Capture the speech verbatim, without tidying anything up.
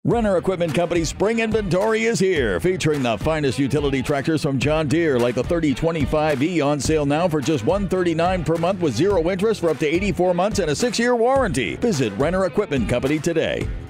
Renner Equipment Company's spring inventory is here, featuring the finest utility tractors from John Deere, like the thirty twenty-five E, on sale now for just one hundred thirty-nine dollars per month with zero interest for up to eighty-four months and a six-year warranty. Visit Renner Equipment Company today.